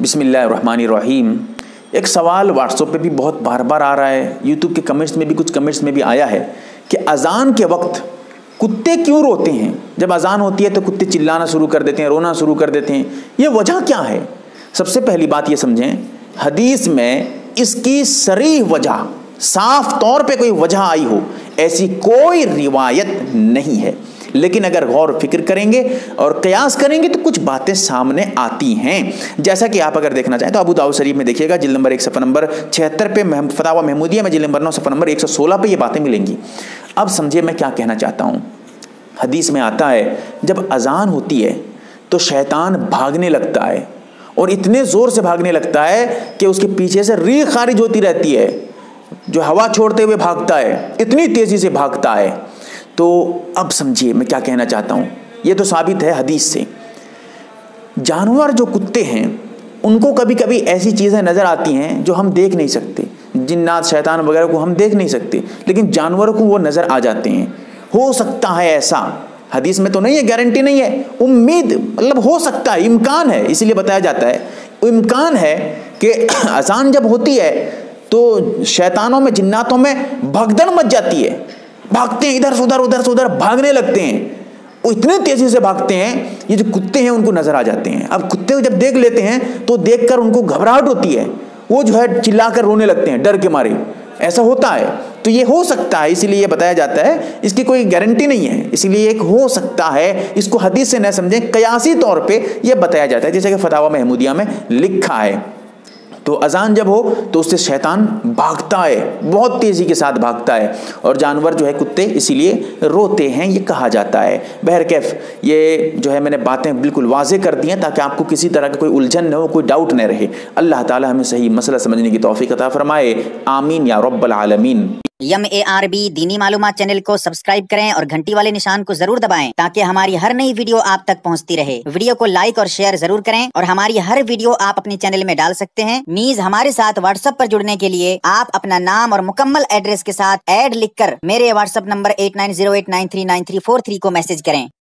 बिस्मिल्लाहिर्रहमानिर्रहीम। एक सवाल व्हाट्सएप पे भी बहुत बार बार आ रहा है, यूट्यूब के कमेंट्स में भी, कुछ कमेंट्स में भी आया है कि अजान के वक्त कुत्ते क्यों रोते हैं। जब अजान होती है तो कुत्ते चिल्लाना शुरू कर देते हैं, रोना शुरू कर देते हैं, ये वजह क्या है। सबसे पहली बात ये समझें, हदीस में इसकी सरीह वजह, साफ तौर पे कोई वजह आई हो, ऐसी कोई रिवायत नहीं है। लेकिन अगर गौर फिक्र करेंगे और कयास करेंगे तो कुछ बातें सामने आती हैं। जैसा कि आप अगर देखना चाहें तो अबू दाऊद शरीफ में देखिएगा, जिल्द नंबर 1 सफ़ा नंबर 76 पे, फतावा महमूदिया में जिल्द नंबर 9 सफ़ा नंबर 116 पे ये बातें मिलेंगी। अब समझिए मैं क्या कहना चाहता हूँ। हदीस में आता है जब अजान होती है तो शैतान भागने लगता है, और इतने ज़ोर से भागने लगता है कि उसके पीछे से रीख खारिज होती रहती है, जो हवा छोड़ते हुए भागता है, इतनी तेज़ी से भागता है। तो अब समझिए मैं क्या कहना चाहता हूँ। ये तो साबित है हदीस से। जानवर जो कुत्ते हैं उनको कभी कभी ऐसी चीज़ें नज़र आती हैं जो हम देख नहीं सकते, जिन्नात शैतान वगैरह को हम देख नहीं सकते, लेकिन जानवरों को वो नज़र आ जाते हैं। हो सकता है ऐसा, हदीस में तो नहीं है, गारंटी नहीं है, उम्मीद मतलब हो सकता है, इम्कान है, इसीलिए बताया जाता है। इम्कान है कि अजान जब होती है तो शैतानों में, जिन्नातों में भगदड़ मच जाती है, भागते हैं इधर से उधर, उधर से उधर भागने लगते हैं। वो इतने तेजी से भागते हैं, ये जो कुत्ते हैं उनको नजर आ जाते हैं। अब कुत्ते को जब देख लेते हैं तो देखकर उनको घबराहट होती है, वो जो है चिल्लाकर रोने लगते हैं डर के मारे। ऐसा होता है, तो ये हो सकता है, इसीलिए ये बताया जाता है, इसकी कोई गारंटी नहीं है, इसीलिए एक हो सकता है। इसको हदीस से न समझें, कयासी तौर पे ये बताया जाता है, जैसे कि फतावा महमूदिया में लिखा है। तो अजान जब हो तो उससे शैतान भागता है, बहुत तेज़ी के साथ भागता है, और जानवर जो है कुत्ते इसीलिए रोते हैं, ये कहा जाता है। बहरकैफ ये जो है मैंने बातें बिल्कुल वाज़ेह कर दी हैं ताकि आपको किसी तरह का कोई उलझन न हो, कोई डाउट न रहे। अल्लाह ताला हमें सही मसला समझने की तौफीक अता फरमाए। आमीन या रब्बल आलमीन। MARB दीनी मालूमात चैनल को सब्सक्राइब करें और घंटी वाले निशान को जरूर दबाएं ताकि हमारी हर नई वीडियो आप तक पहुंचती रहे। वीडियो को लाइक और शेयर जरूर करें, और हमारी हर वीडियो आप अपने चैनल में डाल सकते हैं। नीज हमारे साथ व्हाट्सएप पर जुड़ने के लिए आप अपना नाम और मुकम्मल एड्रेस के साथ ऐड लिखकर मेरे व्हाट्सएप नंबर 8908939343 को मैसेज करें।